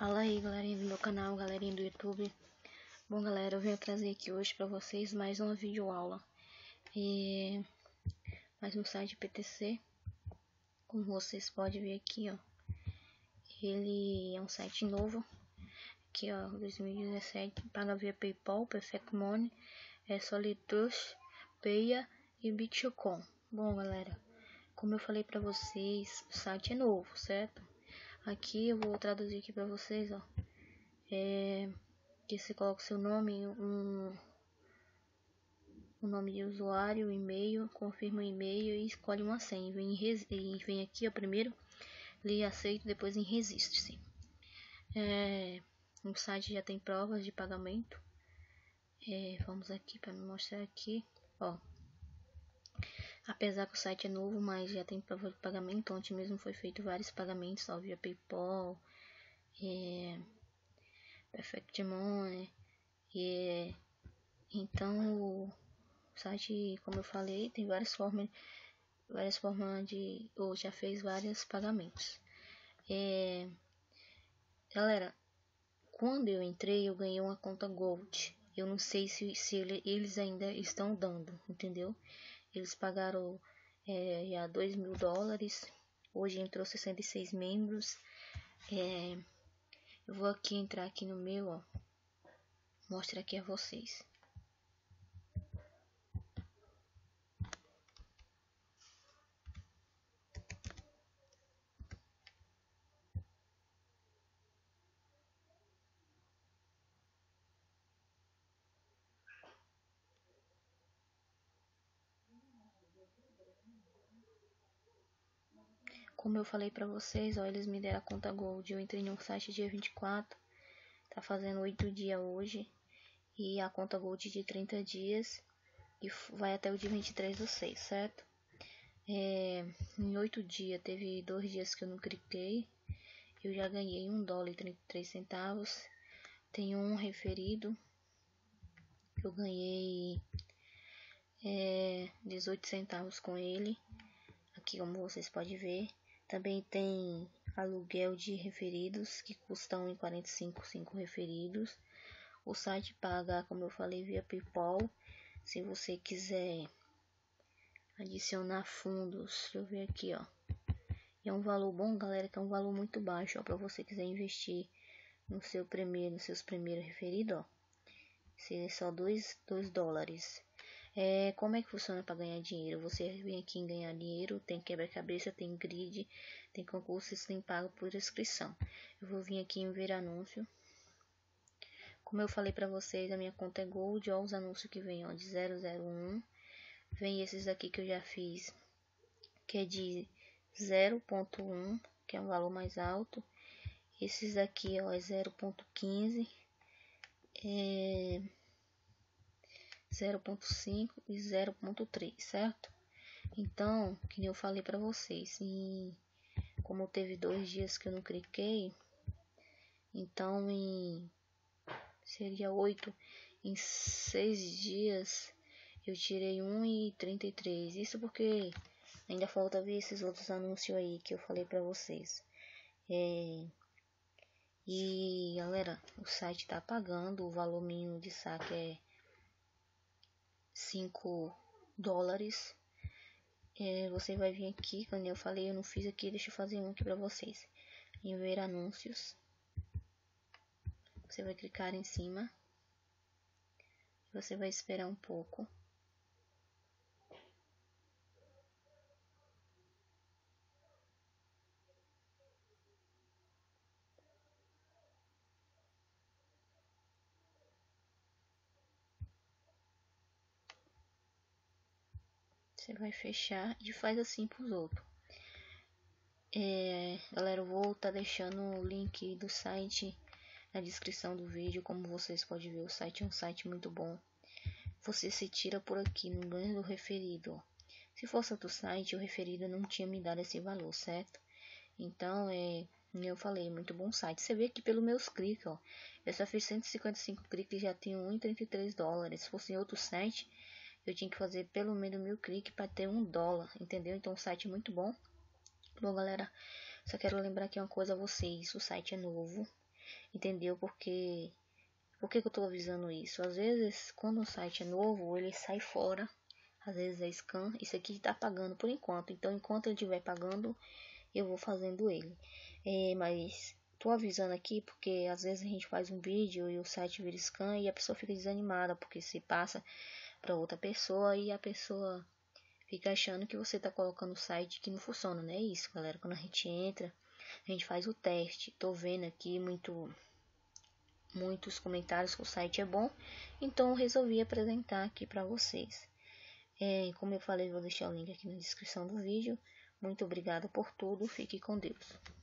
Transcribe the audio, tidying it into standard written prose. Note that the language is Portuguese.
Fala aí, galerinha do meu canal, galerinha do YouTube. Bom, galera, eu venho trazer aqui hoje pra vocês mais uma videoaula mais um site PTC. Como vocês podem ver aqui, ó, ele é um site novo aqui, ó, 2017, paga via PayPal, Perfect Money, Solitrust, Paya e Bitcoin. Bom, galera, como eu falei pra vocês, o site é novo, certo? Aqui eu vou traduzir aqui pra vocês, ó. Que você coloca o seu nome, o nome de usuário, o e-mail, confirma o e-mail e escolhe uma senha. Vem aqui, ó, primeiro, lê aceito, depois em registre-se. O site já tem provas de pagamento. Vamos aqui para me mostrar aqui, ó. Apesar que o site é novo, mas já tem prova de pagamento. Ontem mesmo foi feito vários pagamentos, ó, via PayPal, Perfect Money, então o site, como eu falei, tem várias formas de, ou já fez vários pagamentos. Galera, quando eu entrei, eu ganhei uma conta Gold. Eu não sei se eles ainda estão dando, entendeu? Eles pagaram já $2.000. Hoje entrou 66 membros. Eu vou aqui entrar aqui no meu, ó. Mostrar aqui a vocês. Como eu falei pra vocês, ó, eles me deram a conta Gold. Eu entrei no site dia 24. Tá fazendo 8 dias hoje. E a conta Gold de 30 dias. E vai até o dia 23/6, certo? Em 8 dias, teve 2 dias que eu não cliquei. Eu já ganhei $1,33. Tem um referido. Eu ganhei 18 centavos com ele. Aqui, como vocês podem ver. Também tem aluguel de referidos, que custam em 45 referidos. O site paga, como eu falei, via PayPal. Se você quiser adicionar fundos, deixa eu ver aqui, ó. É um valor bom, galera, que é um valor muito baixo, ó, para você quiser investir nos seus primeiros referidos, ó. Seria só $2. Como é que funciona para ganhar dinheiro? Você vem aqui em ganhar dinheiro, tem quebra-cabeça, tem grid, tem concurso, tem pago por inscrição. Eu vou vir aqui em ver anúncio. Como eu falei para vocês, a minha conta é Gold, ó, os anúncios que vem, ó, de 001. Vem esses aqui que eu já fiz, que é de 0.1, que é um valor mais alto. Esses aqui, ó, é 0.15, 0.5 e 0.3, certo? Então, que nem eu falei para vocês, como teve 2 dias que eu não cliquei, então seria 8, em 6 dias eu tirei 1,33. Isso porque ainda falta ver esses outros anúncios aí que eu falei para vocês. E galera, o site tá pagando, o valor mínimo de saque é $5. Você vai vir aqui, quando eu falei, eu não fiz aqui, deixa eu fazer um aqui pra vocês. Em ver anúncios, você vai clicar em cima, você vai esperar um pouco. Você vai fechar e faz assim pros outros. Galera, eu vou estar deixando o link do site na descrição do vídeo. Como vocês podem ver, o site é um site muito bom. Você se tira por aqui no ganho do referido, ó. Se fosse outro site, o referido não tinha me dado esse valor, certo? Então, como eu falei, muito bom site. Você vê aqui pelos meus cliques, ó. Eu só fiz 155 cliques e já tenho $1,33. Se fosse em outro site, eu tinha que fazer pelo menos 1.000 cliques para ter $1, entendeu? Então, o site é muito bom. Bom, galera, só quero lembrar aqui uma coisa a vocês. O site é novo. Entendeu? Por que eu tô avisando isso? Às vezes, quando o site é novo, ele sai fora. Às vezes é scan. Isso aqui tá pagando por enquanto. Então, enquanto ele estiver pagando, eu vou fazendo ele. Mas tô avisando aqui porque às vezes a gente faz um vídeo e o site vira scan e a pessoa fica desanimada porque se passa para outra pessoa e a pessoa fica achando que você tá colocando o site que não funciona, não é isso, galera? Quando a gente entra, a gente faz o teste. Tô vendo aqui muitos comentários que o site é bom, então eu resolvi apresentar aqui para vocês. Como eu falei, vou deixar o link aqui na descrição do vídeo. Muito obrigada por tudo, fique com Deus.